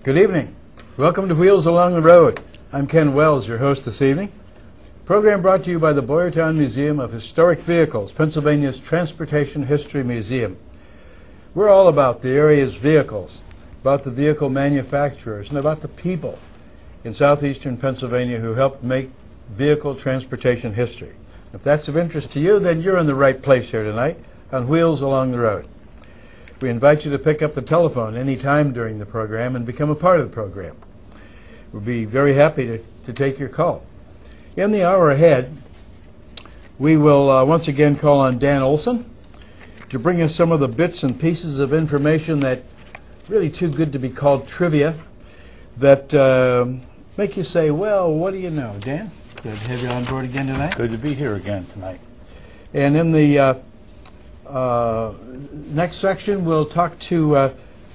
Good evening. Welcome to Wheels Along the Road. I'm Ken Wells, your host this evening. Program brought to you by the Boyertown Museum of Historic Vehicles, Pennsylvania's Transportation History Museum. We're all about the area's vehicles, about the vehicle manufacturers, and about the people in southeastern Pennsylvania who helped make vehicle transportation history. If that's of interest to you, then you're in the right place here tonight on Wheels Along the Road. We invite you to pick up the telephone any time during the program and become a part of the program. We'll be very happy to take your call. In the hour ahead, we will once again call on Dan Olson to bring us some of the bits and pieces of information that really too good to be called trivia that make you say, well, what do you know? Dan, good to have you on board again tonight. Good to be here again tonight. And in the next section, we'll talk to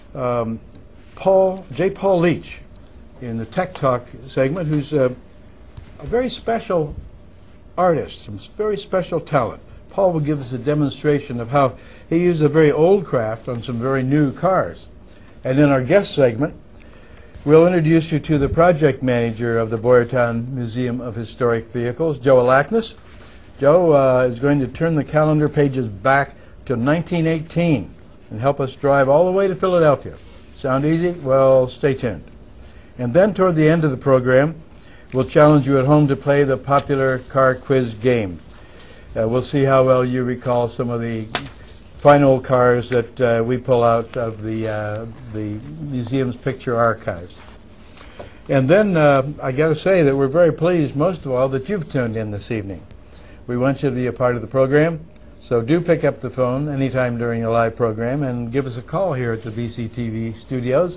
Paul Leach in the Tech Talk segment, who's a very special artist, some very special talent. Paul will give us a demonstration of how he used a very old craft on some very new cars. And in our guest segment, we'll introduce you to the project manager of the Boyertown Museum of Historic Vehicles, Joe Alaknis. Joe is going to turn the calendar pages back to 1918 and help us drive all the way to Philadelphia. Sound easy? Well, stay tuned. And then toward the end of the program, we'll challenge you at home to play the popular car quiz game. We'll see how well you recall some of the final cars that we pull out of the museum's picture archives. And then I got to say that we're very pleased, most of all, that you've tuned in this evening. We want you to be a part of the program. So do pick up the phone anytime during the live program and give us a call here at the BCTV studios,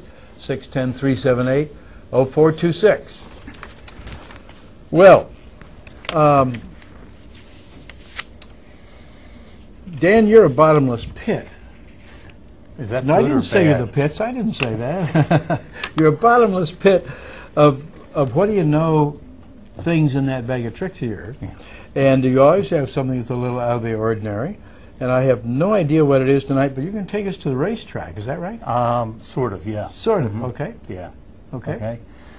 610-378-0426. Well, Dan, you're a bottomless pit. Is that No, good I didn't or say bad? you're the pits. I didn't say that. You're a bottomless pit of what do you know things in that bag of tricks of yours. Yeah. And you always have something that's a little out of the ordinary. And I have no idea what it is tonight, but you're going to take us to the racetrack. Is that right? Sort of, yeah. Sort of. Okay. Yeah. Okay.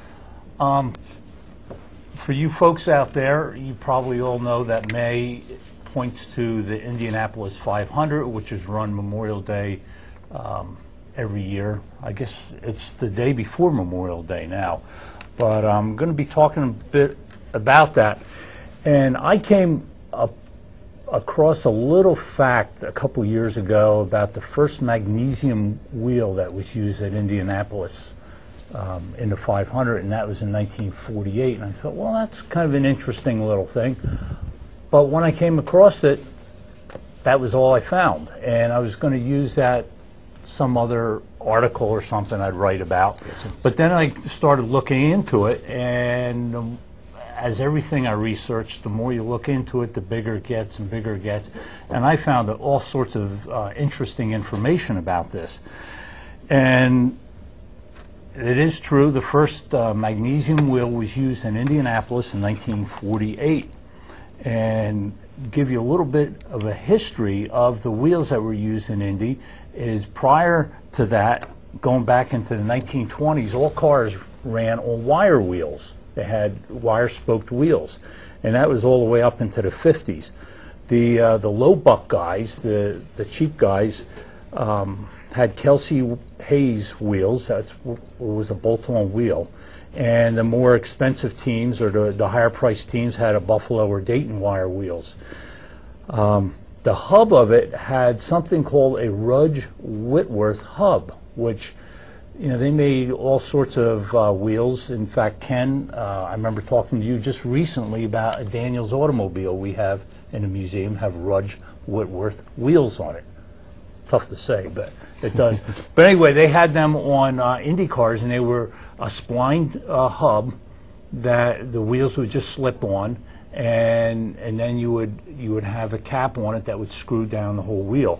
For you folks out there, you probably all know that May points to the Indianapolis 500, which is run Memorial Day every year. I guess it's the day before Memorial Day now. But I'm going to be talking a bit about that. And I came across a little fact a couple years ago about the first magnesium wheel that was used at Indianapolis in the 500, and that was in 1948. And I thought, well, that's kind of an interesting little thing. But when I came across it, that was all I found. And I was going to use that some other article or something I'd write about. But then I started looking into it, and as everything I researched, the more you look into it, the bigger it gets and bigger it gets. And I found all sorts of interesting information about this. And it is true, the first magnesium wheel was used in Indianapolis in 1948. And give you a little bit of a history of the wheels that were used in Indy is prior to that, going back into the 1920s, all cars ran on wire wheels. They had wire-spoked wheels, and that was all the way up into the 50s. The low buck guys, the cheap guys, had Kelsey Hayes wheels. That was a bolt-on wheel, and the more expensive teams or the higher-priced teams had a Buffalo or Dayton wire wheels. The hub of it had something called a Rudge Whitworth hub, which they made all sorts of wheels. In fact, Ken, I remember talking to you just recently about a Daniels automobile we have in the museum, have Rudge Whitworth wheels on it. It's tough to say, but it does. But anyway, they had them on Indy cars, and they were a splined hub that the wheels would just slip on, and then you would have a cap on it that would screw down the whole wheel.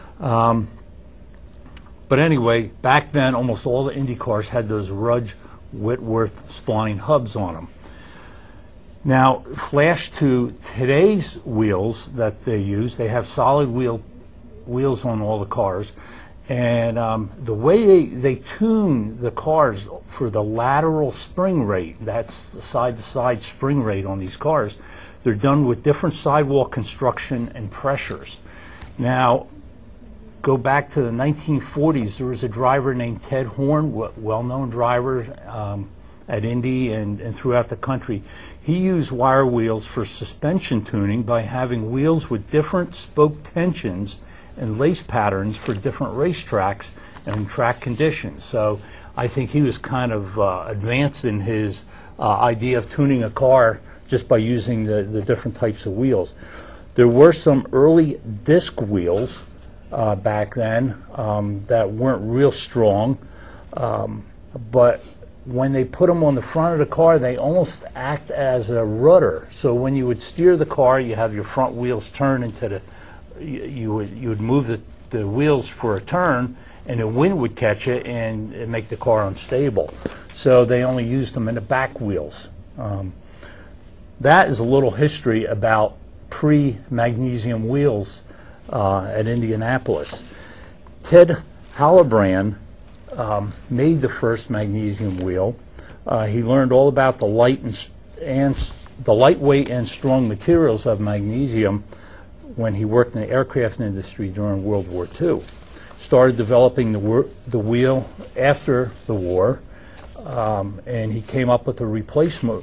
But anyway, back then, almost all the Indy cars had those Rudge Whitworth spline hubs on them. Now, flash to today's wheels that they use. They have solid wheels on all the cars, And the way they tune the cars for the lateral spring rate, that's the side-to-side spring rate on these cars, they're done with different sidewall construction and pressures. Now, go back to the 1940s, there was a driver named Ted Horn, well-known driver at Indy and throughout the country. He used wire wheels for suspension tuning by having wheels with different spoke tensions and lace patterns for different racetracks and track conditions. So I think he was kind of advanced in his idea of tuning a car just by using the different types of wheels. There were some early disc wheels back then that weren't real strong, but when they put them on the front of the car, they almost act as a rudder. So when you would steer the car, you have your front wheels turn into the, you would move the wheels for a turn, and the wind would catch it and make the car unstable. So they only used them in the back wheels. That is a little history about pre-magnesium wheels at Indianapolis. Ted Hallebrand made the first magnesium wheel. He learned all about the lightweight and strong materials of magnesium when he worked in the aircraft industry during World War II. Started developing the wheel after the war, and he came up with a replacement,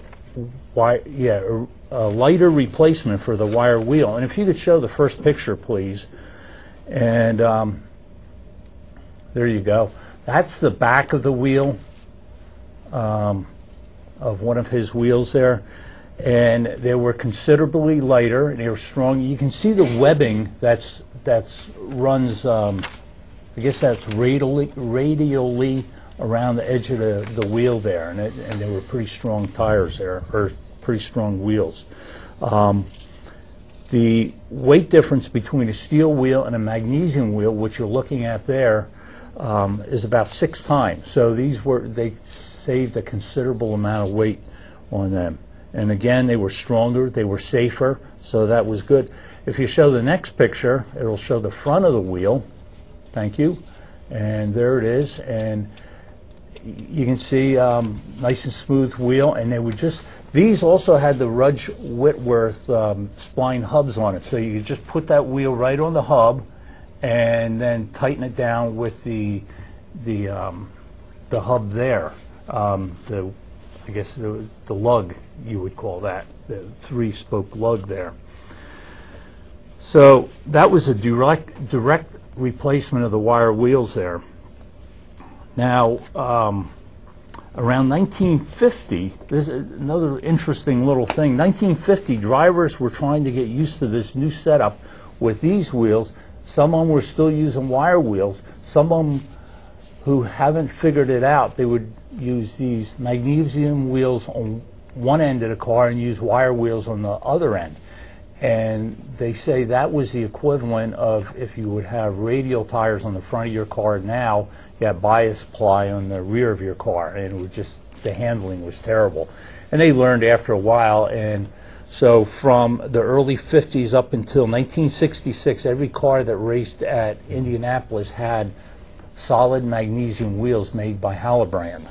a lighter replacement for the wire wheel. And if you could show the first picture, please. And there you go. That's the back of the wheel of one of his wheels there. And they were considerably lighter, and they were strong. You can see the webbing that's runs, I guess that's radially around the edge of the wheel there, and they were pretty strong tires there, or pretty strong wheels. The weight difference between a steel wheel and a magnesium wheel, which you're looking at there, is about 6 times. So they saved a considerable amount of weight on them. And again, they were stronger, they were safer, so that was good. If you show the next picture, it'll show the front of the wheel. Thank you. And there it is. And you can see nice and smooth wheel. And they would these also had the Rudge Whitworth spline hubs on it. So you could just put that wheel right on the hub and then tighten it down with the hub there. I guess the lug, you would call that, the 3-spoke lug there. So that was a direct replacement of the wire wheels there. Now, around 1950, this is another interesting little thing. 1950, drivers were trying to get used to this new setup with these wheels. Some of them were still using wire wheels. Some of them who haven't figured it out, they would use these magnesium wheels on one end of the car and use wire wheels on the other end. And they say that was the equivalent of if you would have radial tires on the front of your car now, you have bias ply on the rear of your car, and it would just, the handling was terrible. And they learned after a while, and so from the early 50s up until 1966, every car that raced at Indianapolis had solid magnesium wheels made by Hallebrand.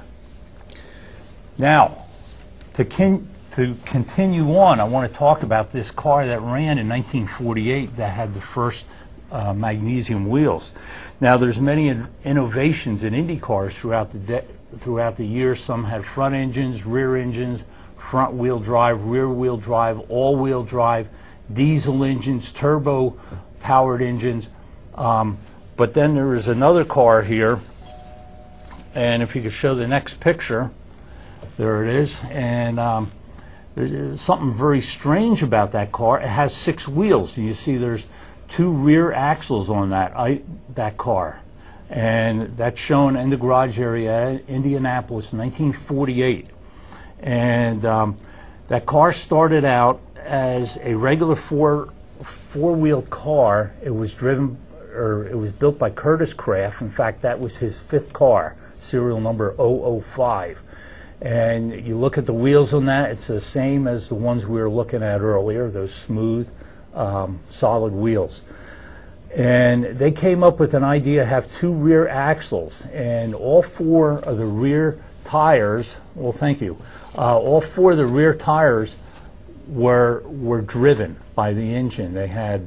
Now, to continue on, I want to talk about this car that ran in 1948 that had the first magnesium wheels. Now, there's many innovations in Indy cars throughout the years. Some had front engines, rear engines, front wheel drive, rear wheel drive, all wheel drive, diesel engines, turbo powered engines. But then there is another car here, and if you could show the next picture, there it is. And there's something very strange about that car. It has 6 wheels. You see there's 2 rear axles on that car. And that's shown in the garage area at Indianapolis in 1948. And that car started out as a regular four-wheel car. It was built by Curtis Craft. In fact, that was his 5th car, serial number 005. And you look at the wheels on that, it's the same as the ones we were looking at earlier, those smooth, solid wheels. And they came up with an idea to have 2 rear axles, and all 4 of the rear tires, well, thank you, all 4 of the rear tires were driven by the engine. They had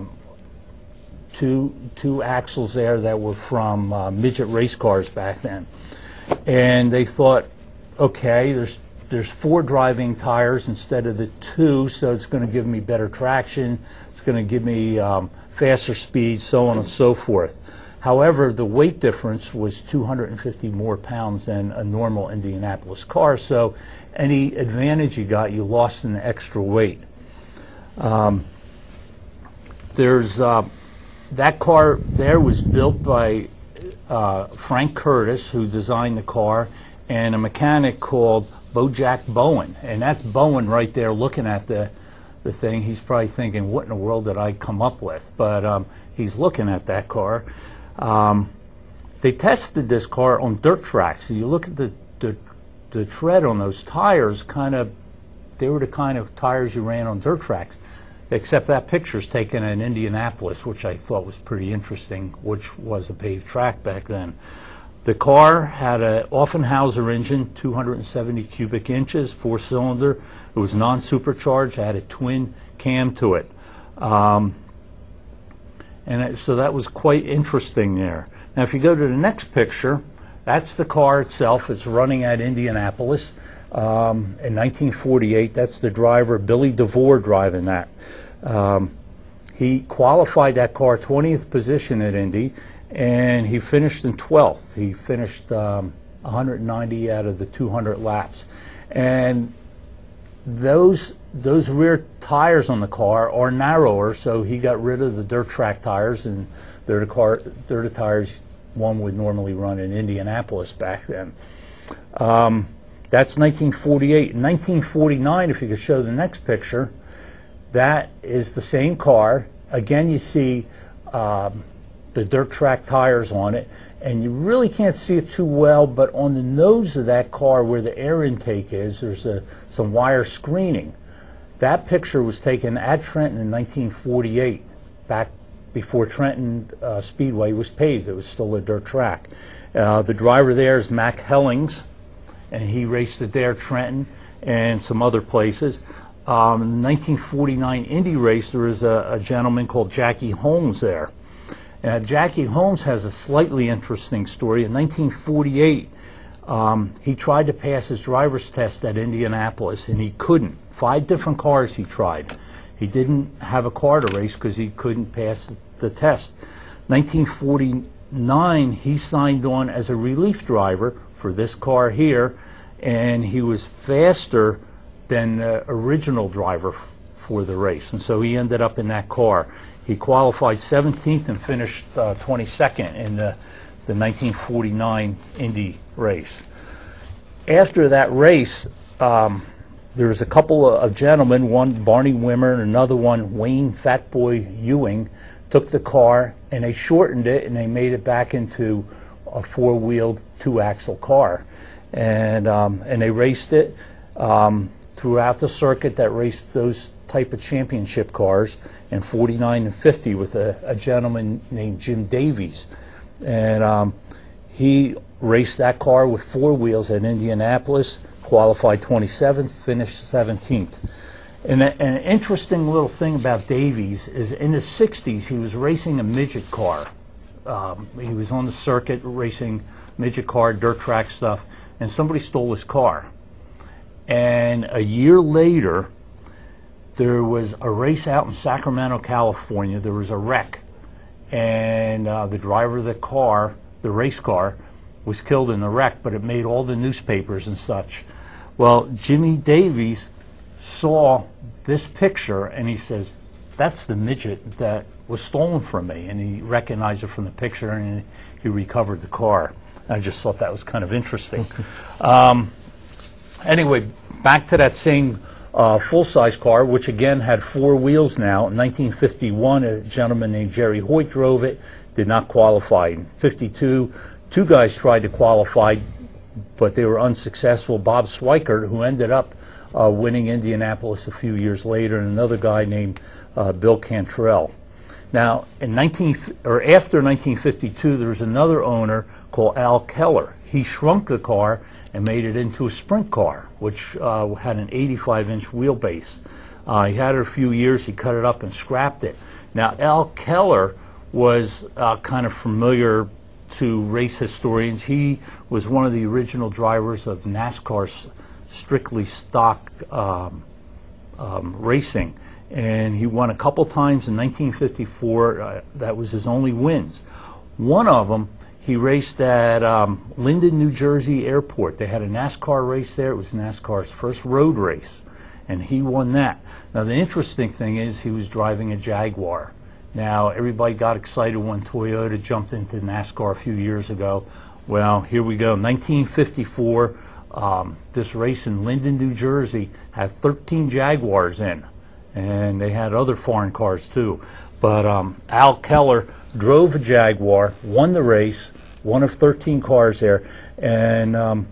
two axles there that were from midget race cars back then. And they thought, okay, there's 4 driving tires instead of the 2, so it's going to give me better traction, it's going to give me faster speed, so on and so forth. However, the weight difference was 250 more pounds than a normal Indianapolis car, so any advantage you got, you lost in the extra weight. That car there was built by Frank Curtis, who designed the car, and a mechanic called Bojack Bowen. And that's Bowen right there looking at the thing. He's probably thinking, what in the world did I come up with? But he's looking at that car. They tested this car on dirt tracks. You look at the tread on those tires, they were the kind of tires you ran on dirt tracks. Except that picture's taken in Indianapolis, which I thought was pretty interesting, which was a paved track back then. The car had an Offenhauser engine, 270 cubic inches, 4-cylinder. It was non-supercharged, had a twin cam to it. So that was quite interesting there. Now if you go to the next picture, that's the car itself. It's running at Indianapolis. In 1948, that's the driver, Billy DeVore, driving that. He qualified that car 20th position at Indy, and he finished in 12th. He finished 190 out of the 200 laps. And those rear tires on the car are narrower, so he got rid of the dirt track tires, and they're the tires one would normally run in Indianapolis back then. That's 1948. In 1949, if you could show the next picture, that is the same car. Again, you see the dirt track tires on it, and you really can't see it too well, but on the nose of that car where the air intake is, there's some wire screening. That picture was taken at Trenton in 1948, back before Trenton Speedway was paved. It was still a dirt track. The driver there is Mac Hellings, and he raced it there, Trenton, and some other places. In the 1949 Indy race, there was a gentleman called Jackie Holmes there. Jackie Holmes has a slightly interesting story. In 1948, he tried to pass his driver's test at Indianapolis, and he couldn't. 5 different cars he tried. He didn't have a car to race because he couldn't pass the test. 1949, he signed on as a relief driver for this car here, and he was faster than the original driver for the race, and so he ended up in that car. He qualified 17th and finished 22nd in the 1949 Indy race. After that race, there was a couple of gentlemen, one Barney Wimmer and another one Wayne Fatboy Ewing, took the car and they shortened it and they made it back into a 4-wheeled 2-axle car, and they raced it throughout the circuit that raced those type of championship cars in 49 and 50 with a gentleman named Jim Davies, and he raced that car with 4 wheels at Indianapolis, qualified 27th, finished 17th. And an interesting little thing about Davies is in the 60s he was racing a midget car. He was on the circuit racing midget car, dirt track stuff, and somebody stole his car. And a year later, there was a race out in Sacramento, California. There was a wreck, and the driver of the car, the race car, was killed in the wreck, but it made all the newspapers and such. Well, Jimmy Davies saw this picture, and he says, that's the midget that was stolen from me, and he recognized it from the picture, and he recovered the car. I just thought that was kind of interesting. Anyway, back to that same full-size car, which again had 4 wheels now. In 1951, a gentleman named Jerry Hoyt drove it, did not qualify. In 52, 2 guys tried to qualify, but they were unsuccessful. Bob Swikert, who ended up winning Indianapolis a few years later, and another guy named Bill Cantrell. Now, after 1952, there was another owner called Al Keller. He shrunk the car and made it into a sprint car, which had an 85-inch wheelbase. He had it a few years. He cut it up and scrapped it. Now, Al Keller was kind of familiar to race historians. He was one of the original drivers of NASCAR's strictly stock racing, and he won a couple times in 1954. That was his only wins. One of them, he raced at Linden, New Jersey airport. They had a NASCAR race there. It was NASCAR's first road race, and he won that. Now, the interesting thing is he was driving a Jaguar. Now, everybody got excited when Toyota jumped into NASCAR a few years ago. Well, here we go. 1954, this race in Linden, New Jersey had 13 Jaguars in, and they had other foreign cars too. But Al Keller drove a Jaguar, won the race, one of 13 cars there, and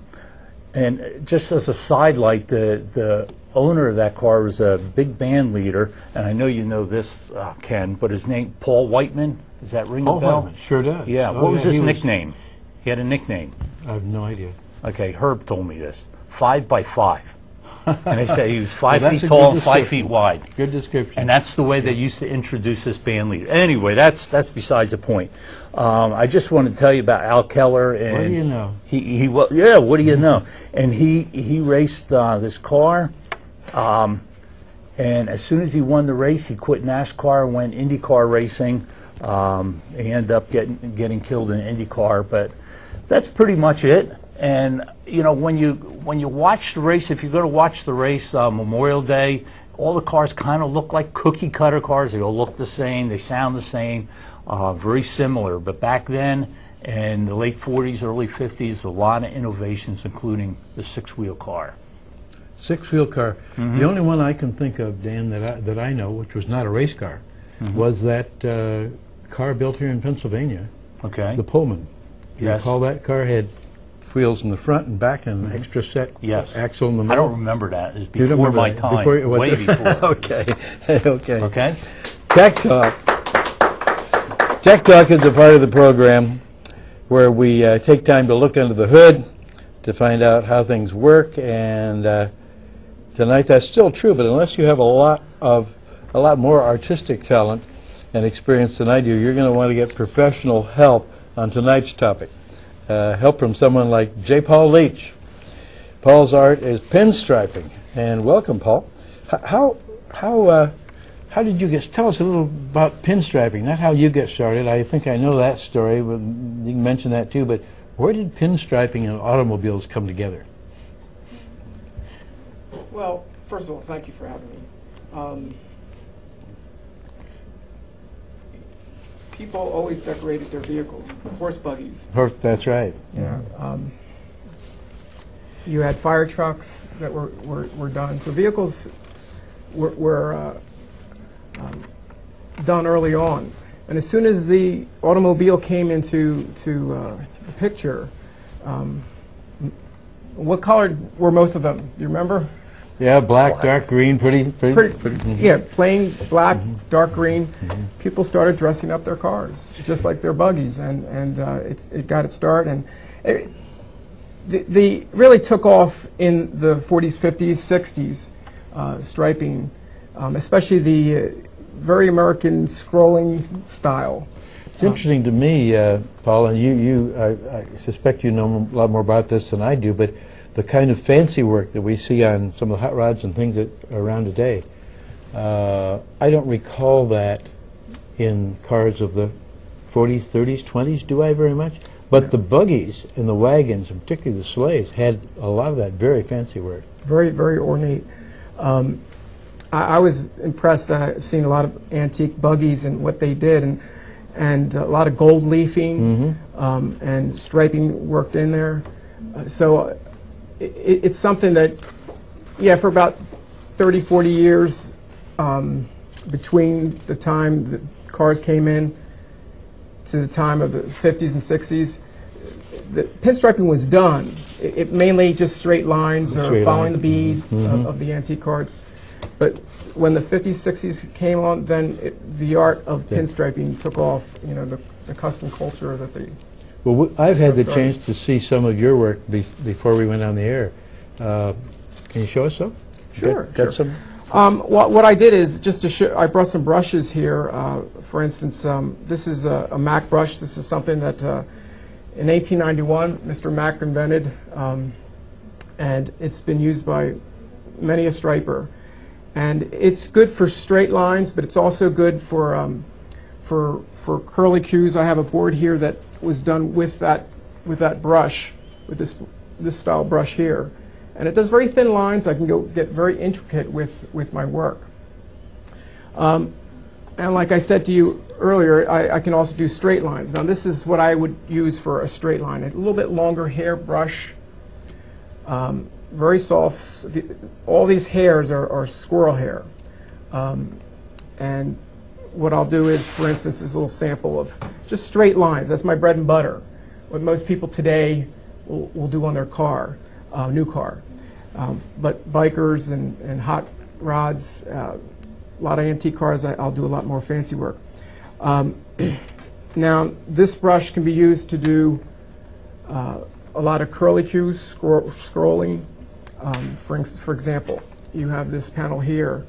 just as a sidelight, the owner of that car was a big band leader, and I know you know this, Ken, but his name, Paul Whiteman. Does that ring a bell? Paul Whiteman, sure does. Yeah. What was his nickname? He had a nickname. I have no idea. Okay, Herb told me this. 5 by 5. And they say he was 5 Well, feet that's a tall good and 5 description. feet wide. Good description. And that's the way they used to introduce this band leader. Anyway, that's besides the point. I just want to tell you about Al Keller. And What do you know? Yeah, what do you know? And he raced this car, and as soon as he won the race, he quit NASCAR and went IndyCar racing. He ended up getting killed in IndyCar, but that's pretty much it. And you know, when you watch the race, if you're going to watch the race Memorial Day, all the cars kind of look like cookie cutter cars. They all look the same. They sound the same. Very similar. But back then, in the late 40s, early 50s, a lot of innovations, including the six-wheel car. Six-wheel car. The only one I can think of, Dan, that I know, which was not a race car, was that car built here in Pennsylvania, Okay. the Pullman. You Yes. recall that car had wheels in the front and back and an extra set Yes. axle in the I middle? don't remember that. It was You don't before remember my that? time. Before it was Way there? before. Okay. Okay. Okay? Tech Talk. Tech Talk is a part of the program where we take time to look under the hood to find out how things work, and tonight that's still true, but unless you have a lot more artistic talent and experience than I do, you're going to want to get professional help on tonight's topic. Help from someone like J. Paul Leach. Paul's art is pinstriping, and welcome, Paul. How did you get? Tell us a little about pinstriping. Not how you get started. I think I know that story. But you can mention that too. But where did pinstriping and automobiles come together? Well, first of all, thank you for having me. People always decorated their vehicles, horse buggies. That's right. Yeah. You had fire trucks that were done. So vehicles were done early on. And as soon as the automobile came into the picture, what color were most of them? Do you remember? Yeah, black, dark green, pretty. Yeah, plain black, dark green. People started dressing up their cars just like their buggies, and it got its start. And they really took off in the 40s, 50s, 60s, striping, especially the very American scrolling style. It's interesting to me, Paul, and I suspect you know a lot more about this than I do, but the kind of fancy work that we see on some of the hot rods and things that are around today, I don't recall that in cars of the 40s, 30s, 20s, do I very much? But the buggies and the wagons, and particularly the sleighs, had a lot of that very fancy work. Very, very ornate. I was impressed. I've seen a lot of antique buggies and what they did, and a lot of gold leafing and striping worked in there. So it's something that, yeah, for about 30, 40 years between the time the cars came in to the time of the 50s and 60s, the pinstriping was done. It mainly just straight lines or following the bead of the antique cars. But when the 50s, 60s came on, then the art of pinstriping took off, you know, the custom culture that they... Well, I've had the started. chance to see some of your work before we went on the air. Can you show us some? Sure, Got sure. some? What I did is just to show, I brought some brushes here. For instance, this is a Mac brush. This is something that in 1891 Mr. Mac invented, and it's been used by many a striper. And it's good for straight lines, but it's also good for curly cues. I have a board here that was done with that brush, with this style brush here. And it does very thin lines. I can get very intricate with my work. And like I said to you earlier, I can also do straight lines. Now this is what I would use for a straight line. A little bit longer hair brush, very soft. All these hairs are squirrel hair. And what I'll do is, for instance, this little sample of just straight lines. That's my bread and butter. What most people today will do on their car, new car. But bikers and hot rods, a lot of antique cars, I'll do a lot more fancy work. Now, this brush can be used to do a lot of curly cues, scrolling. For example, you have this panel here,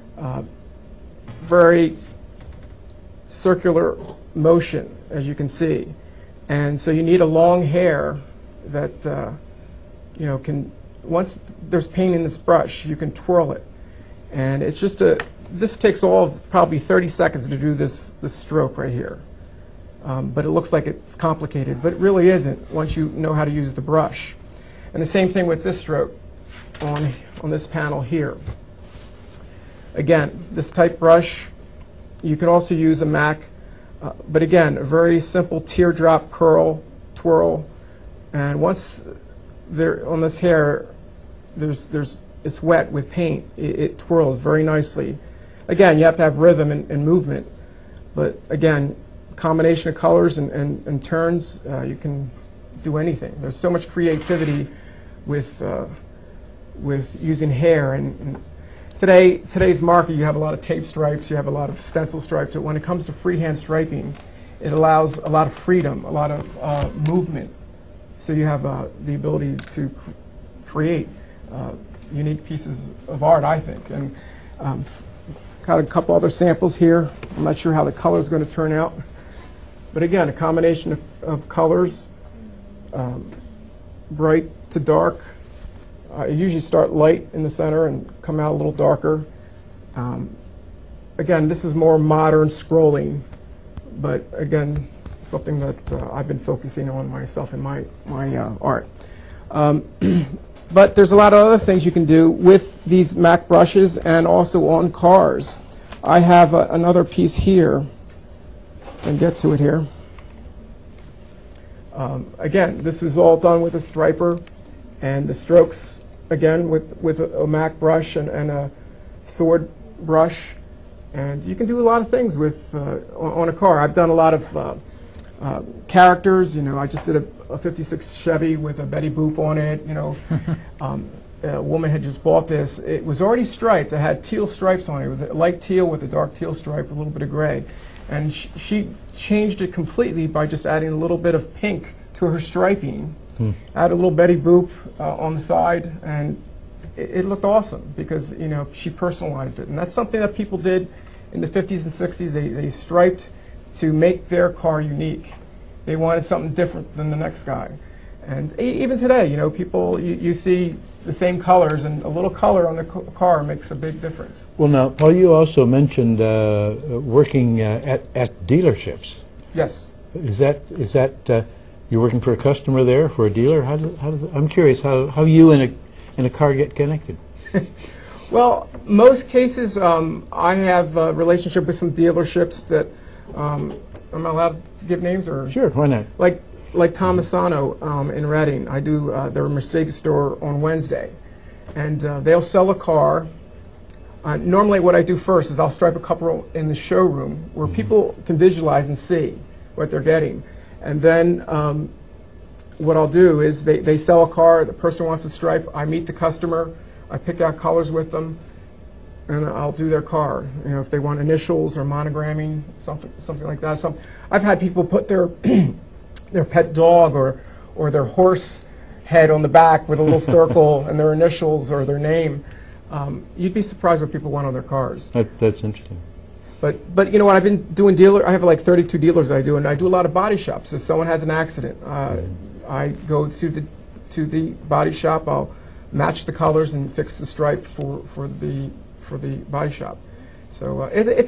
very circular motion, as you can see. And so you need a long hair that you know, once there's paint in this brush, you can twirl it. And it's just this takes all of probably 30 seconds to do this stroke right here. But it looks like it's complicated, but it really isn't once you know how to use the brush. And the same thing with this stroke on this panel here. Again, this type brush, you could also use a Mac, but again, a very simple teardrop curl, twirl, and once there on this hair, it's wet with paint. It twirls very nicely. Again, you have to have rhythm and movement, but again, combination of colors and turns, you can do anything. There's so much creativity with using hair, and today's market, you have a lot of tape stripes, you have a lot of stencil stripes, but when it comes to freehand striping, it allows a lot of freedom, a lot of movement. So you have the ability to create unique pieces of art, I think. And got a couple other samples here. I'm not sure how the color is going to turn out. But again, a combination of colors, bright to dark. I usually start light in the center and come out a little darker. Again, this is more modern scrolling, but again, something that I've been focusing on myself in my art. But there's a lot of other things you can do with these Mac brushes and also on cars. I have another piece here, and get to it here. Again, this was all done with a striper, and the strokes, again, with a Mac brush and a sword brush. And you can do a lot of things with on a car. I've done a lot of characters. You know, I just did a 56 Chevy with a Betty Boop on it. You know, a woman had just bought this. It was already striped. It had teal stripes on it. It was a light teal with a dark teal stripe, a little bit of gray. And she changed it completely by just adding a little bit of pink to her striping. Add a little Betty Boop on the side, and it looked awesome because, you know, she personalized it. And that's something that people did in the 50s and 60s. They striped to make their car unique. They wanted something different than the next guy. And even today, you know, people, you see the same colors, and a little color on the car makes a big difference. Well, now, Paul, you also mentioned working at dealerships. Yes. Is that you're working for a customer there, for a dealer? How does I'm curious how you and a car get connected. Well, most cases, I have a relationship with some dealerships that, am I allowed to give names? Or Sure, why not? Like Tomasano in Reading. I do their Mercedes store on Wednesday. And they'll sell a car. Normally what I do first is I'll stripe a couple in the showroom where people can visualize and see what they're getting. And then what I'll do is they sell a car, the person wants to stripe, I meet the customer, I pick out colors with them, and I'll do their car. You know, if they want initials or monogramming, something like that. I've had people put their their pet dog or their horse head on the back with a little circle and their initials or their name. You'd be surprised what people want on their cars. That's interesting. But you know what? I've been doing I have like 32 dealers I do, and I do a lot of body shops. If someone has an accident, I go to the body shop. I'll match the colors and fix the stripe for the body shop. So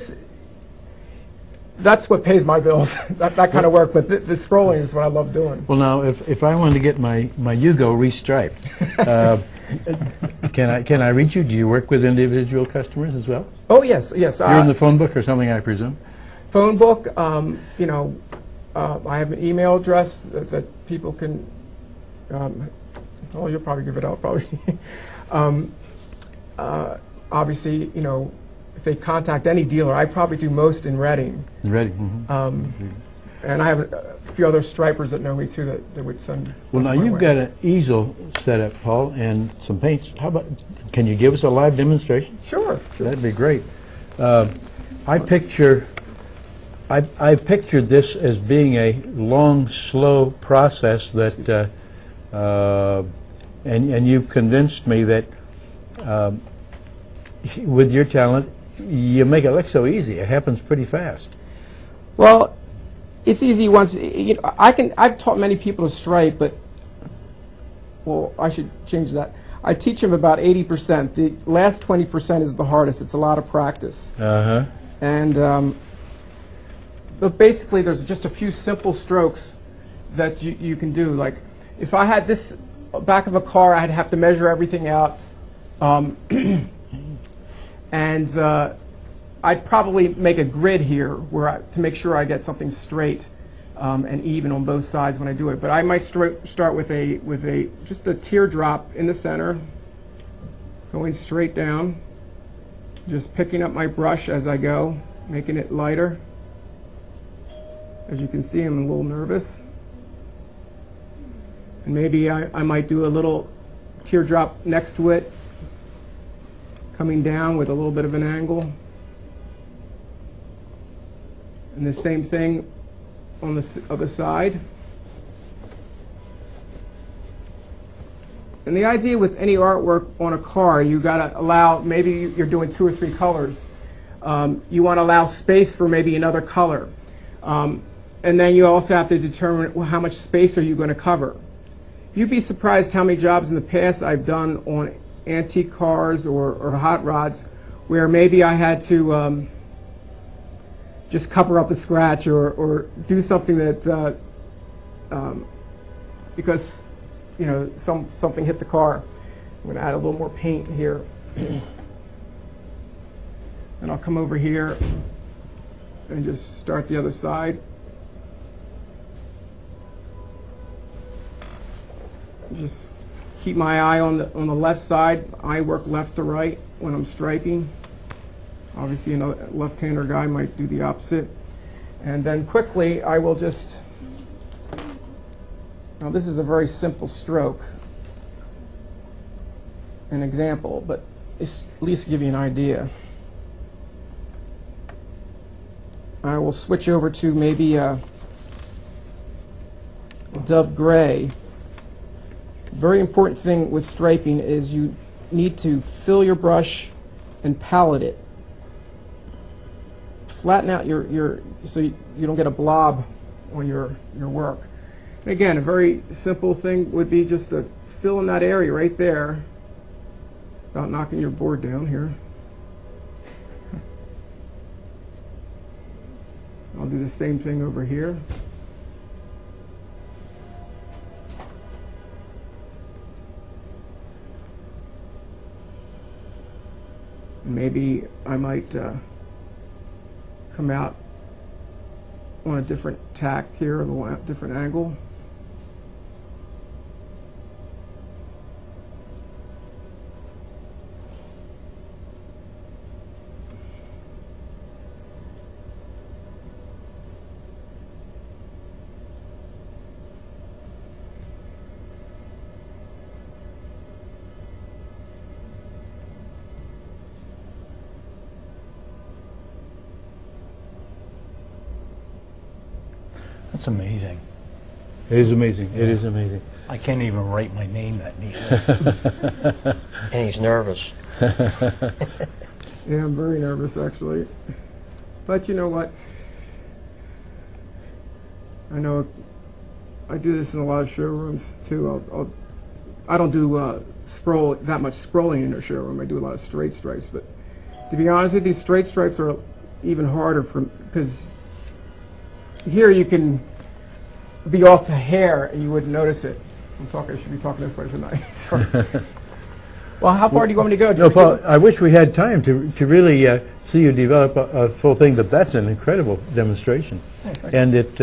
that's what pays my bills. that kind of work. But the scrolling is what I love doing. Well, now, if I wanted to get my Yugo restriped, can I reach you? Do you work with individual customers as well? Oh yes. You're in the phone book or something, I presume. Phone book. You know, I have an email address that people can. Oh, you'll probably give it out, probably. Obviously, you know, if they contact any dealer, I probably do most in Reading. Reading. And I have a few other stripers that know me too that would send. Well, now you've got an easel set up, Paul, and some paints. How about? Can you give us a live demonstration? Sure. That'd be great. I pictured this as being a long, slow process that, and you've convinced me that with your talent, you make it look so easy. It happens pretty fast. Well, it's easy once. You know, I've taught many people to stripe, but well, I should change that. I teach them about 80%. The last 20% is the hardest. It's a lot of practice. And but basically, there's just a few simple strokes that you can do. Like if I had this back of a car, I'd have to measure everything out, and I'd probably make a grid here to make sure I get something straight and even on both sides when I do it. But I might start with just a teardrop in the center, going straight down, just picking up my brush as I go, making it lighter. As you can see, I'm a little nervous. And maybe I might do a little teardrop next to it, coming down with a little bit of an angle. And the same thing on the other side. And the idea with any artwork on a car, you got to allow, maybe you're doing 2 or 3 colors. You want to allow space for maybe another color. And then you also have to determine, well, how much space are you going to cover. You'd be surprised how many jobs in the past I've done on antique cars or hot rods where maybe I had to just cover up a scratch or do something that because you know something hit the car. I'm going to add a little more paint here. And I'll come over here and just start the other side. Just keep my eye on the left side. I work left to right when I'm striping. Obviously, a left-hander guy might do the opposite. And then quickly, I will just. Now, this is a very simple stroke, an example, but it's at least give you an idea. I will switch over to maybe a dove gray. Very important thing with striping is you need to fill your brush and palette it. Flatten out so you don't get a blob on your work. And again, a very simple thing would be just to fill in that area right there without knocking your board down here. I'll do the same thing over here. Maybe I might come out on a different tack here, a little different angle. That's amazing. It is amazing. It is amazing. I can't even write my name that neatly. And he's nervous. Yeah, I'm very nervous, actually. But you know what? I know I do this in a lot of showrooms, too. I don't do that much scrolling in a showroom. I do a lot of straight stripes. But to be honest with you, straight stripes are even harder because here you can be off a hair and you wouldn't notice it. I should be talking this way tonight. Sorry. Well, how far do you want me to go? No, Paul, I wish we had time to really see you develop a full thing, but that's an incredible demonstration. And it,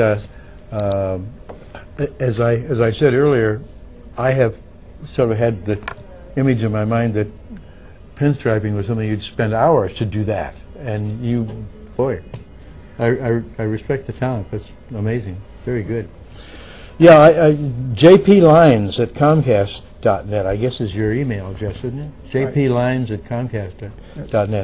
as I said earlier, I have sort of had the image in my mind that pinstriping was something you'd spend hours to do that. And you, boy, I respect the talent. That's amazing. Very good. Yeah, JP Lines at Comcast.net, I guess is your email address, isn't it? Right. JP Lines at Comcast.net.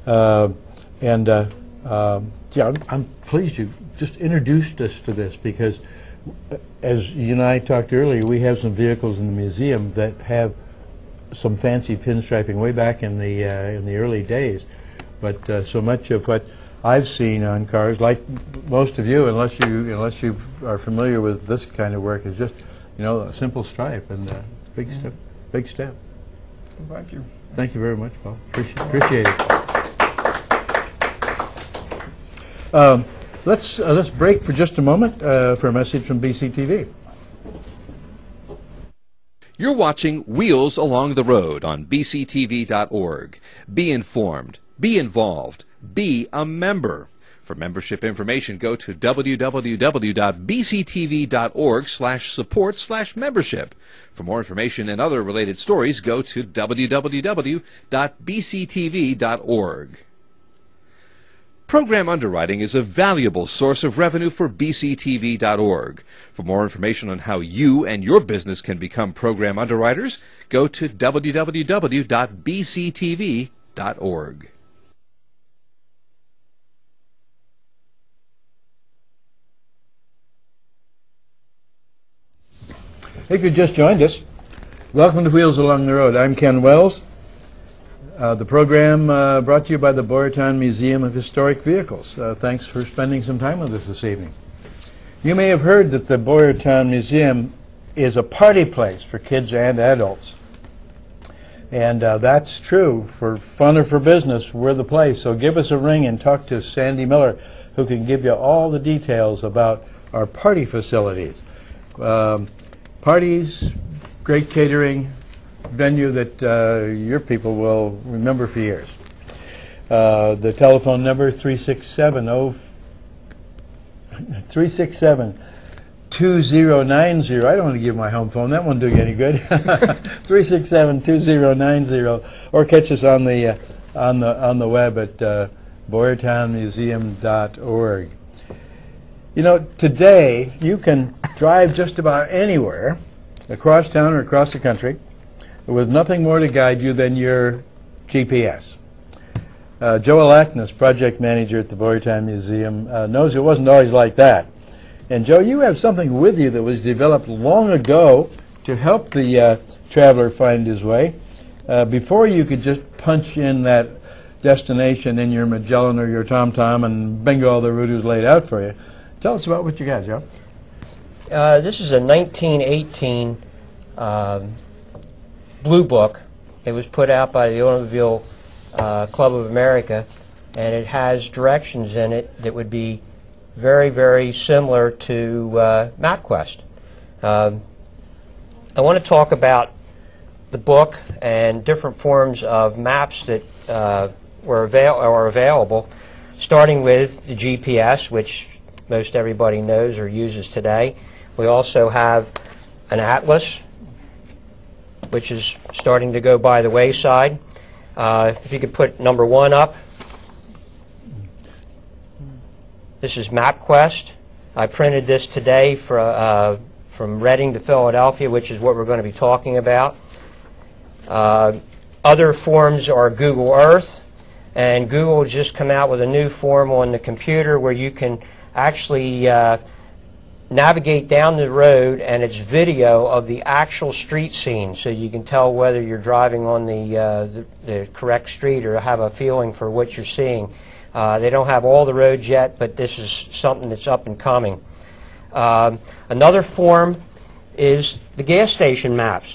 Yeah, I'm pleased you just introduced us to this because, as you and I talked earlier, we have some vehicles in the museum that have some fancy pinstriping way back in the early days. But so much of what I've seen on cars, like most of you, unless you are familiar with this kind of work, is just a simple stripe and big step, big step. Well, thank you. Thank you very much, Paul. Appreciate it. Let's break for just a moment for a message from BCTV. You're watching Wheels Along the Road on bctv.org. Be informed. Be involved. Be a member. For membership information, go to www.bctv.org/support/membership. For more information and other related stories, go to www.bctv.org. Program underwriting is a valuable source of revenue for bctv.org. For more information on how you and your business can become program underwriters, go to www.bctv.org. If you just joined us, welcome to Wheels Along the Road. I'm Ken Wells. The program brought to you by the Boyertown Museum of Historic Vehicles. Thanks for spending some time with us this evening. You may have heard that the Boyertown Museum is a party place for kids and adults. And that's true. For fun or for business, we're the place. So give us a ring and talk to Sandy Miller, who can give you all the details about our party facilities. Parties, great catering, venue that your people will remember for years. The telephone number 367-2090. I don't want to give my home phone. That won't do you any good. 367-2090, or catch us on the web at boyertownmuseum.org. Today you can drive just about anywhere, across town or across the country, with nothing more to guide you than your GPS. Joe Alaknis, project manager at the Boyertown Museum, knows it wasn't always like that. And Joe, you have something with you that was developed long ago to help the traveler find his way. Before you could just punch in that destination in your Magellan or your TomTom and bingo, all the route is laid out for you. Tell us about what you got, Joe. This is a 1918 Blue Book. It was put out by the Automobile Club of America, and it has directions in it that would be very, very similar to MapQuest. I want to talk about the book and different forms of maps that are available, starting with the GPS, which most everybody knows or uses today. We also have an atlas, which is starting to go by the wayside. If you could put number 1 up. This is MapQuest. I printed this today from Reading to Philadelphia, which is what we're going to be talking about. Other forms are Google Earth, and Google just come out with a new form on the computer where you can actually navigate down the road, and it's video of the actual street scene, so you can tell whether you're driving on the correct street or have a feeling for what you're seeing. They don't have all the roads yet, but this is something that's up and coming. Another form is the gas station maps.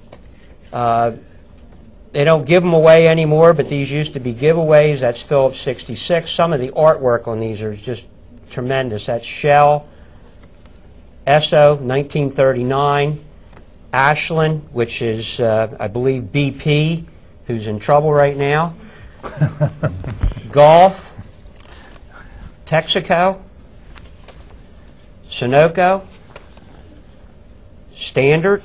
They don't give them away anymore, but these used to be giveaways. That's Phillips 66. Some of the artwork on these are just tremendous. That's Shell, Esso, 1939, Ashland, which is, I believe, BP, who's in trouble right now, Gulf, Texaco, Sunoco, Standard,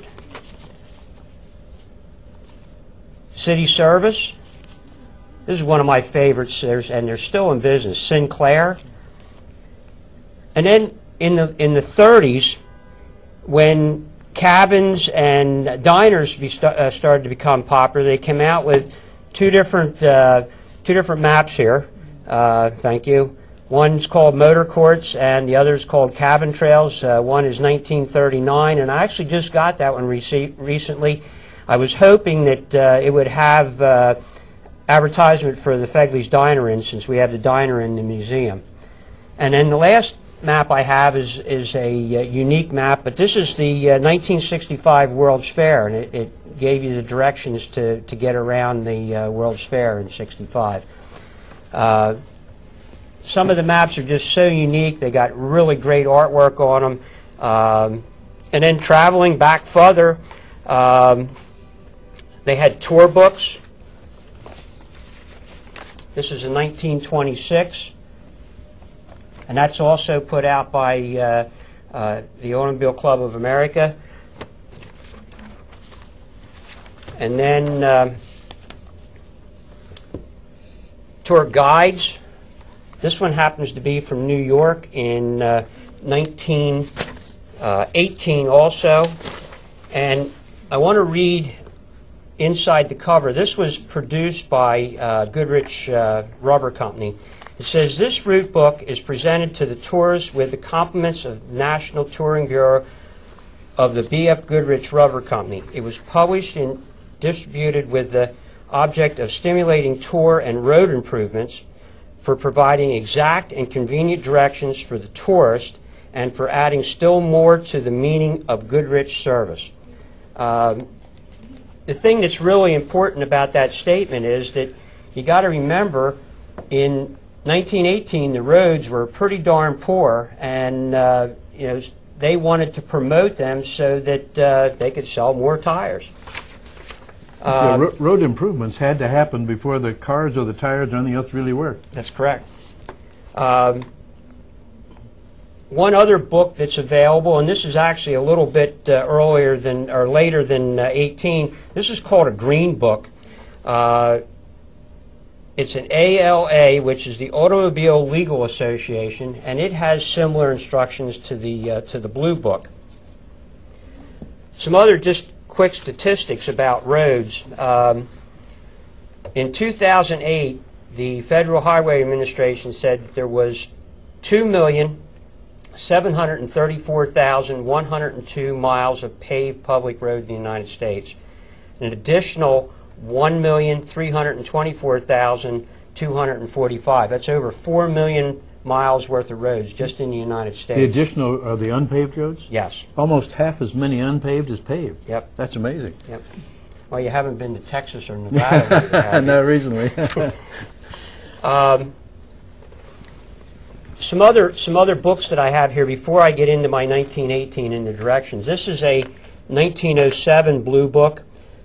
City Service. This is one of my favorites, and they're still in business. Sinclair. And then in the 30s, when cabins and diners started to become popular, they came out with two different maps here. Thank you. One's called Motor Courts, and the other is called Cabin Trails. One is 1939, and I actually just got that one recently. I was hoping that it would have advertisement for the Fegley's Diner Inn, since we have the diner in the museum. And then the last map I have is a unique map, but this is the 1965 World's Fair, and it gave you the directions to get around the World's Fair in '65. Some of the maps are just so unique. They got really great artwork on them. And then traveling back further, they had tour books. This is in 1926, and that's also put out by the Automobile Club of America. And then tour guides. This one happens to be from New York in 1918 also. And I want to read inside the cover. This was produced by Goodrich Rubber Company. It says, "This route book is presented to the tourists with the compliments of the National Touring Bureau of the B.F. Goodrich Rubber Company. It was published and distributed with the object of stimulating tour and road improvements, for providing exact and convenient directions for the tourist, and for adding still more to the meaning of Goodrich service." The thing that's really important about that statement is that you got to remember, in 1918 the roads were pretty darn poor, and they wanted to promote them so that they could sell more tires. Road improvements had to happen before the cars or the tires or anything else really worked. That's correct. One other book that's available, and this is actually a little bit later than 18. This is called a Green Book. It's an ALA, which is the Automobile Legal Association, and it has similar instructions to the Blue Book. Some other just quick statistics about roads. In 2008, the Federal Highway Administration said that there was 2,734,102 miles of paved public road in the United States. An additional 1,324,245. That's over 4 million miles worth of roads just in the United States. The additional are the unpaved roads? Yes. Almost half as many unpaved as paved. Yep. That's amazing. Yep. Well, you haven't been to Texas or Nevada, have you? Not recently. Some other books that I have here before I get into my 1918 in the directions. This is a 1907 Blue Book.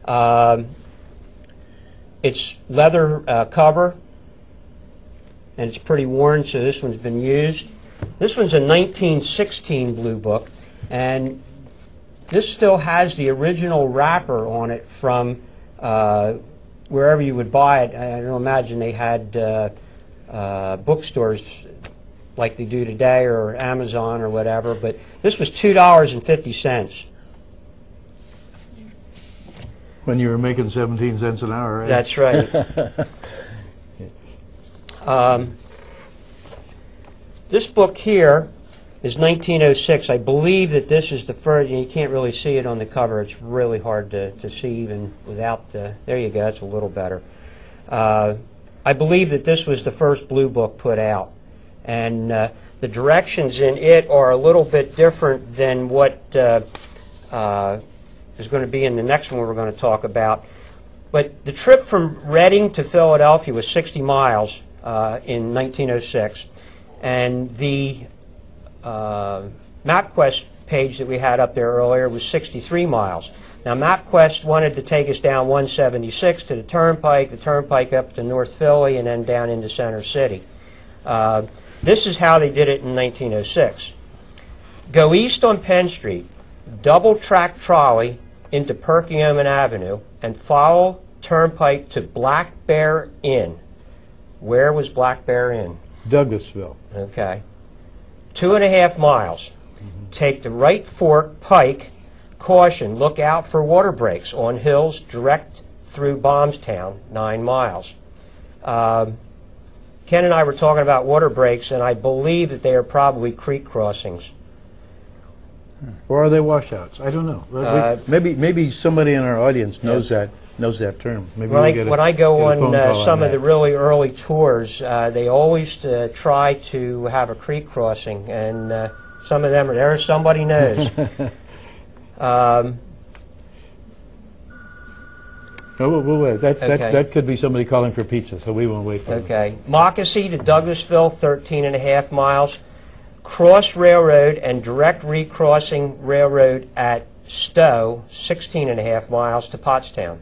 It's leather cover, and it's pretty worn, so this one's been used. This one's a 1916 Blue Book, and this still has the original wrapper on it from wherever you would buy it. I don't imagine they had bookstores like they do today, or Amazon or whatever, but this was $2.50. When you were making 17 cents an hour, right? That's right. This book here is 1906. I believe that this is the first, and you can't really see it on the cover. It's really hard to see even without the, there you go, that's a little better. I believe that this was the first blue book put out. And the directions in it are a little bit different than what is going to be in the next one we're going to talk about. But the trip from Reading to Philadelphia was 60 miles in 1906. And the MapQuest page that we had up there earlier was 63 miles. Now, MapQuest wanted to take us down 176 to the Turnpike up to North Philly, and then down into Center City. This is how they did it in 1906. Go east on Penn Street, double-track trolley into Perkiomen Avenue, and follow Turnpike to Black Bear Inn. Where was Black Bear Inn? Douglasville. Okay. 2.5 miles. Take the right fork, Pike. Caution, look out for water breaks on hills direct through Baumstown, 9 miles. Ken and I were talking about water breaks, and I believe that they are probably creek crossings. Or are they washouts? I don't know. Maybe somebody in our audience knows that term. Maybe when I go on some of the really early tours, they always try to have a creek crossing, and some of them are there. Somebody knows. We'll wait. That could be somebody calling for pizza, so we won't wait for them. Okay. Mockasee to Douglasville, 13.5 miles. Cross Railroad and direct recrossing railroad at Stowe, 16.5 miles to Pottstown.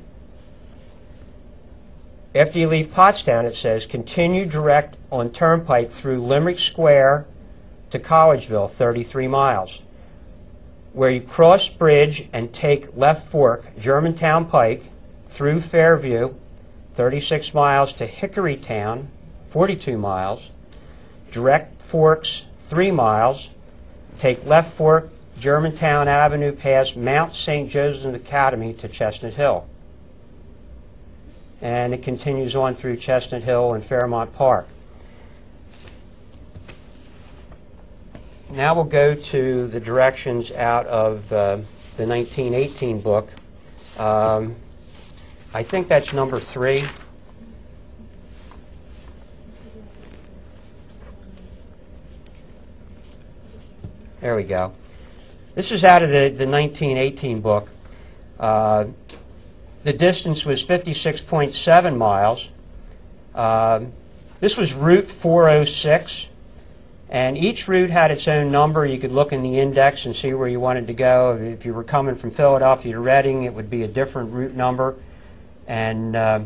After you leave Pottstown, it says, continue direct on Turnpike through Limerick Square to Collegeville, 33 miles. Where you cross bridge and take left fork, Germantown Pike, through Fairview, 36 miles to Hickorytown, 42 miles. Direct forks, 3 miles. Take left fork, Germantown Avenue past Mount St. Joseph Academy to Chestnut Hill. And it continues on through Chestnut Hill and Fairmount Park. Now we'll go to the directions out of the 1918 book. I think that's number 3. There we go. This is out of the 1918 book. The distance was 56.7 miles. This was Route 406. And each route had its own number. You could look in the index and see where you wanted to go. If you were coming from Philadelphia to Reading, it would be a different route number. And yeah,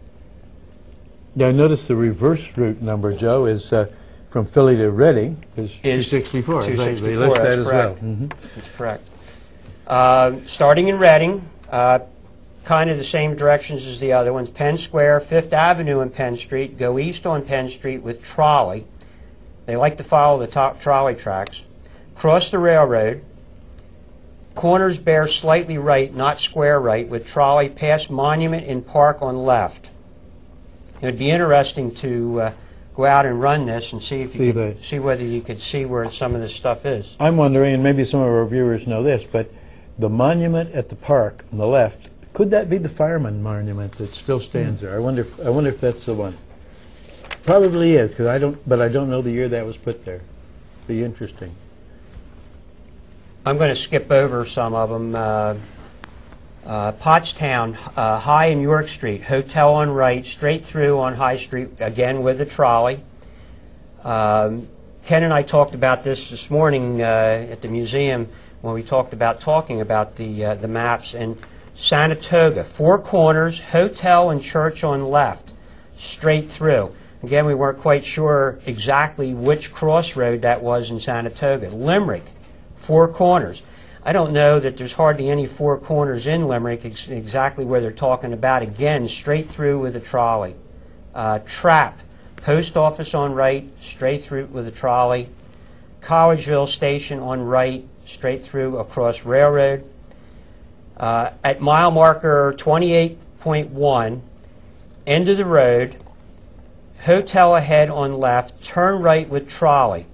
I noticed the reverse route number, Joe, is from Philly to Reading is 264. 264. They list that as correct. well. Mm-hmm. That's correct. Starting in Reading, kind of the same directions as the other ones. Penn Square, 5th Avenue and Penn Street. Go east on Penn Street with trolley. They like to follow the top trolley tracks. Cross the railroad. Corners bear slightly right, not square right, with trolley past Monument in Park on left. It would be interesting to go out and run this and see if you could see whether you could see where some of this stuff is. I'm wondering, and maybe some of our viewers know this, but the monument at the park on the left, could that be the fireman monument that still stands there? I wonder if that's the one. Probably is, because I don't know the year that was put there. Be interesting. I'm going to skip over some of them. Pottstown, High and York Street, hotel on right, straight through on High Street, again with a trolley. Ken and I talked about this morning at the museum when we talking about the maps. And Sanatoga, 4 corners, hotel and church on left, straight through. Again, we weren't quite sure exactly which crossroad that was in Sanatoga. Limerick, 4 corners. I don't know that there's hardly any 4 corners in Limerick exactly where they're talking about. Again, straight through with a trolley. Trapp, post office on right, straight through with a trolley. Collegeville station on right, straight through across railroad. At mile marker 28.1, end of the road, hotel ahead on left, turn right with trolley.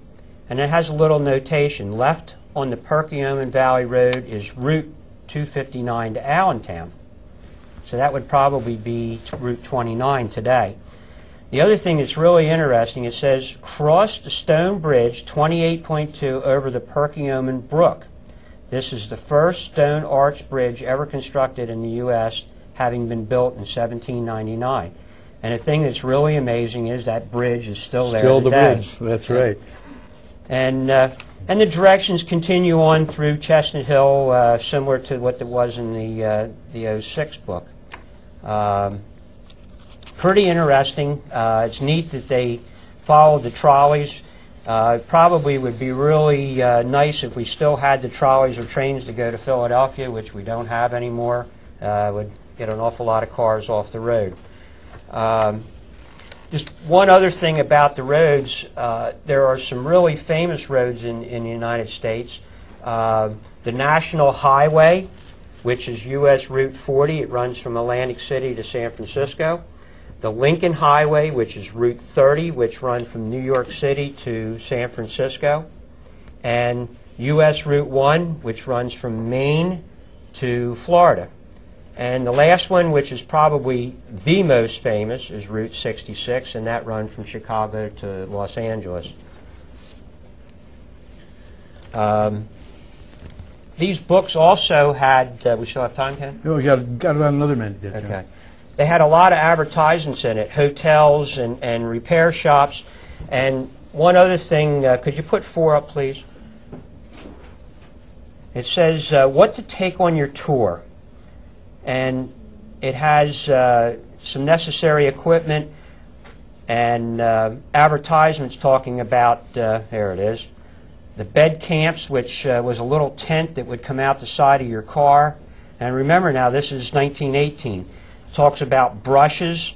And it has a little notation. Left on the Perkiomen Valley Road is Route 259 to Allentown. So that would probably be Route 29 today. The other thing that's really interesting, it says, cross the stone bridge 28.2 over the Perkiomen Brook. This is the first stone arch bridge ever constructed in the U.S., having been built in 1799. And the thing that's really amazing is that bridge is still there Still the today. bridge, that's right. And the directions continue on through Chestnut Hill, similar to what there was in the 06 book. Pretty interesting. It's neat that they followed the trolleys. It probably would be really nice if we still had the trolleys or trains to go to Philadelphia, which we don't have anymore. Would get an awful lot of cars off the road. Just one other thing about the roads, there are some really famous roads in the United States. The National Highway, which is U.S. Route 40, it runs from Atlantic City to San Francisco. The Lincoln Highway, which is Route 30, which runs from New York City to San Francisco. And U.S. Route 1, which runs from Maine to Florida. And the last one, which is probably the most famous, is Route 66, and that runs from Chicago to Los Angeles. These books also had, we still have time, Ken? Oh, we got about another minute. Okay. They had a lot of advertisements in it, hotels and repair shops. And one other thing, could you put 4 up, please? It says, what to take on your tour. And it has some necessary equipment and advertisements talking about, there it is, the bed camps, which was a little tent that would come out the side of your car. And remember now, this is 1918. It talks about brushes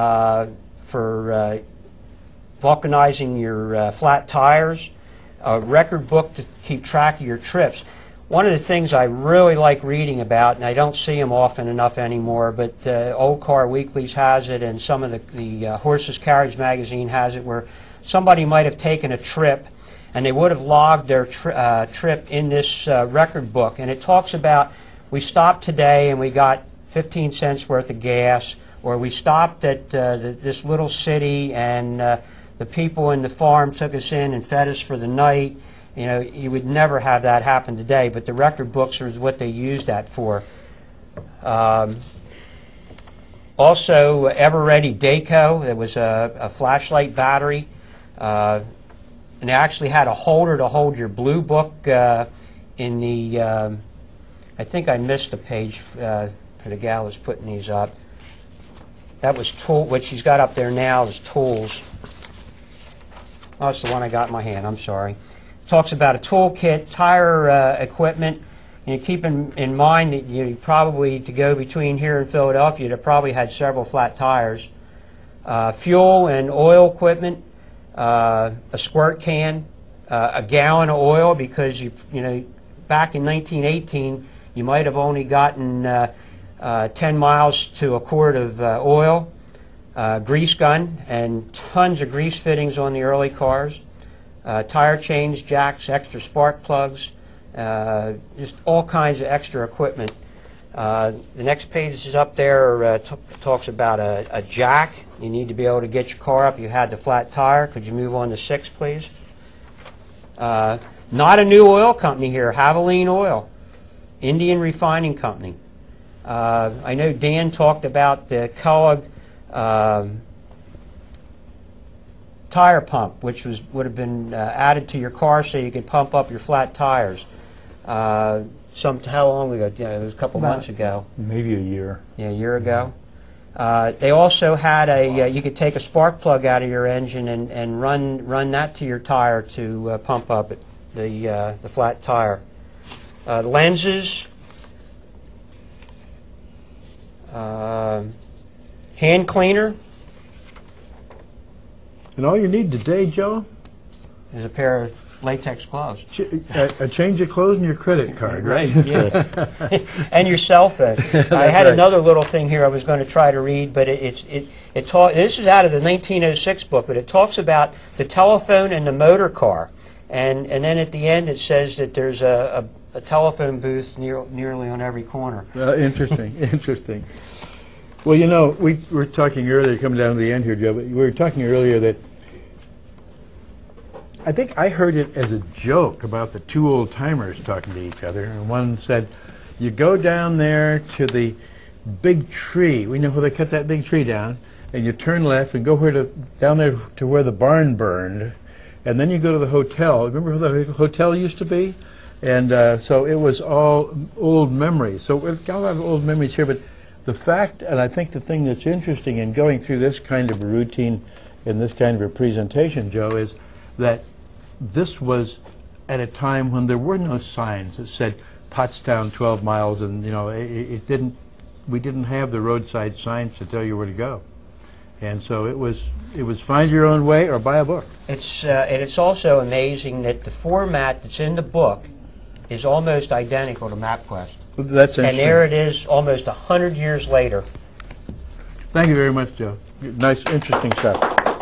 for vulcanizing your flat tires, a record book to keep track of your trips. One of the things I really like reading about, and I don't see them often enough anymore, but Old Car Weeklies has it, and some of the Horses Carriage magazine has it, where somebody might have taken a trip, and they would have logged their trip in this record book. And it talks about, we stopped today and we got 15 cents worth of gas, or we stopped at this little city and the people in the farm took us in and fed us for the night. You know, you would never have that happen today, but the record books are what they used that for. Also, Ever-Ready Daco, it was a flashlight battery. And they actually had a holder to hold your blue book in the, I think I missed a page for the gal that's putting these up. That was tool, what she's got up there now is tools. Oh, it's the one I got in my hand, I'm sorry. Talks about a toolkit, tire equipment. You keep in mind that you probably, to go between here and Philadelphia, it probably had several flat tires. Fuel and oil equipment, a squirt can, a gallon of oil, because you know, back in 1918, you might have only gotten 10 miles to a quart of oil, grease gun, and tons of grease fittings on the early cars. Tire chains, jacks, extra spark plugs, just all kinds of extra equipment. The next page is up there, talks about a jack. You need to be able to get your car up. You had the flat tire. Could you move on to 6, please? Not a new oil company here, Haviland Oil, Indian Refining Company. I know Dan talked about the Kellogg tire pump, which would have been added to your car so you could pump up your flat tires. How long ago? Yeah, it was a couple months ago. Maybe a year. Yeah, a year ago. They also had you could take a spark plug out of your engine and run that to your tire to pump up the flat tire. Lenses, hand cleaner. And all you need today, Joe, is a pair of latex gloves. A change of clothes and your credit card, right? Yeah. And your cell phone. I had another little thing here I was going to try to read, but this is out of the 1906 book, but it talks about the telephone and the motor car. and then at the end it says that there's a telephone booth nearly on every corner. Interesting, interesting. Well, you know, we were talking earlier, coming down to the end here, Joe, but we were talking earlier that I think I heard it as a joke about the two old-timers talking to each other, and one said, you go down there to the big tree, we know where they cut that big tree down, and you turn left and go down there to where the barn burned, and then you go to the hotel. Remember where the hotel used to be? And so it was all old memories. So we've got a lot of old memories here, but the fact, and I think the thing that's interesting in going through this kind of a routine and this kind of a presentation, Joe, is that this was at a time when there were no signs that said Pottstown 12 miles, and you know, we didn't have the roadside signs to tell you where to go. And so it was find your own way or buy a book. And it's also amazing that the format that's in the book is almost identical to MapQuest. That's interesting. And there it is almost 100 years later. Thank you very much, Joe. Nice, interesting stuff.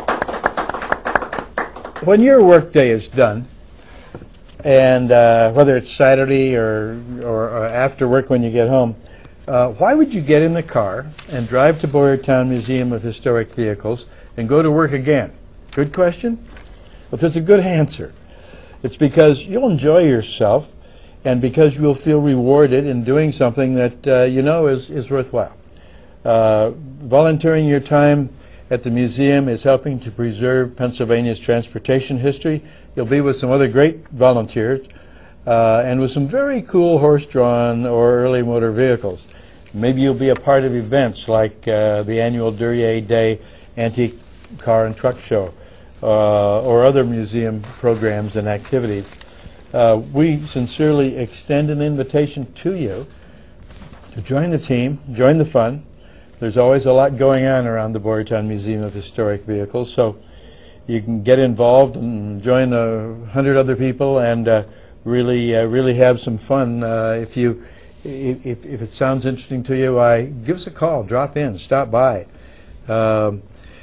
When your workday is done, and whether it's Saturday or after work when you get home, why would you get in the car and drive to Boyertown Museum of Historic Vehicles and go to work again? Good question. Well, there's a good answer. It's because you'll enjoy yourself and because you'll feel rewarded in doing something that you know is worthwhile. Volunteering your time at the museum is helping to preserve Pennsylvania's transportation history. You'll be with some other great volunteers and with some very cool horse-drawn or early motor vehicles. Maybe you'll be a part of events like the annual Duryea Day Antique Car and Truck Show or other museum programs and activities. We sincerely extend an invitation to you to join the team, join the fun. There's always a lot going on around the Boyertown Museum of Historic Vehicles, so you can get involved and join 100 other people and really have some fun. If it sounds interesting to you, give us a call, drop in, stop by. Oh,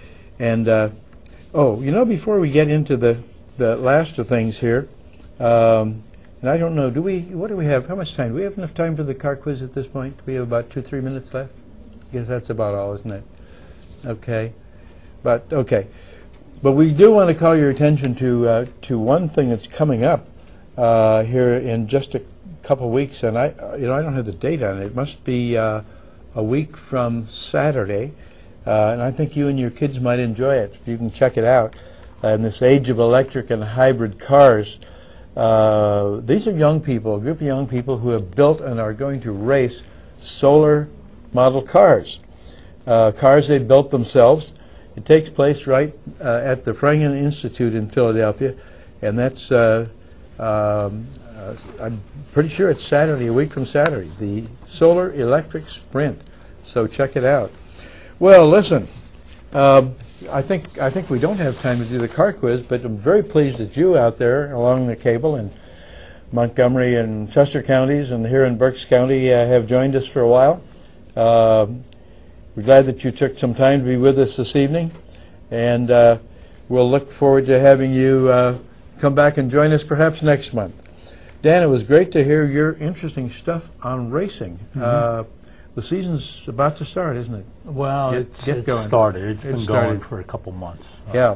you know, before we get into the last of things here, and I don't know, what do we have? How much time? Do we have enough time for the car quiz at this point? We have about 2-3 minutes left? I guess that's about all, isn't it? Okay. But we do want to call your attention to one thing that's coming up here in just a couple weeks, and I don't have the date on it. It must be a week from Saturday, and I think you and your kids might enjoy it. You can check it out. In this age of electric and hybrid cars, these are young people, a group of young people who have built and are going to race solar model cars. Cars they built themselves. It takes place right at the Franklin Institute in Philadelphia, and that's I'm pretty sure it's Saturday, a week from Saturday, the Solar Electric Sprint. So check it out. Well, listen, I think we don't have time to do the car quiz, but I'm very pleased that you out there along the cable in Montgomery and Chester counties and here in Berks County have joined us for a while. We're glad that you took some time to be with us this evening, and we'll look forward to having you come back and join us perhaps next month. Dan, it was great to hear your interesting stuff on racing. The season's about to start, isn't it? Well, it's started. It's been going for a couple months. Yeah.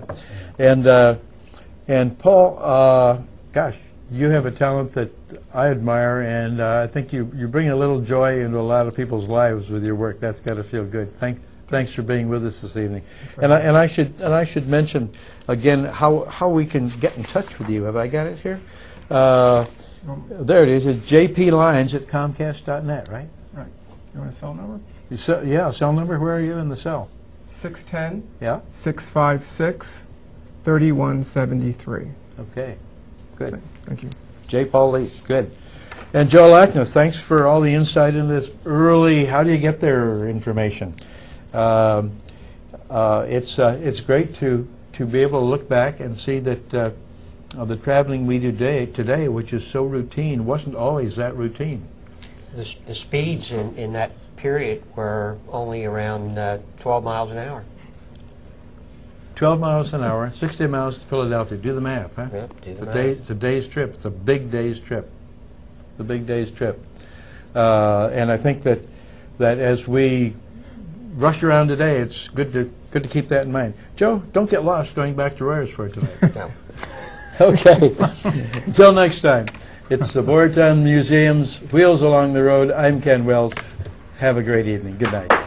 And Paul, gosh, you have a talent that I admire, and I think you bring a little joy into a lot of people's lives with your work. That's got to feel good. Thanks for being with us this evening. And I should mention again how we can get in touch with you. Have I got it here? There it is. It's jplines@comcast.net, right? Right. You want a cell number? Yeah, cell number. Where are you in the cell? 610. Yeah. 656 3173. Okay. Good. Thank you. J. Paul Leach. Good. And Joe Lackness, thanks for all the insight into this early, how do you get there information. It's great to be able to look back and see that the traveling we do today, which is so routine, wasn't always that routine. The speeds in that period were only around 12 miles an hour. 12 miles an hour, 60 miles to Philadelphia. Do the math, huh? Yep, do the It's a math. it's a day's trip. It's a big day's trip. It's a big day's trip. And I think that as we rush around today, it's good to keep that in mind. Joe, don't get lost going back to Royersford tonight. No. Okay. Until next time, it's the Boyertown Museum's Wheels Along the Road. I'm Ken Wells. Have a great evening. Good night.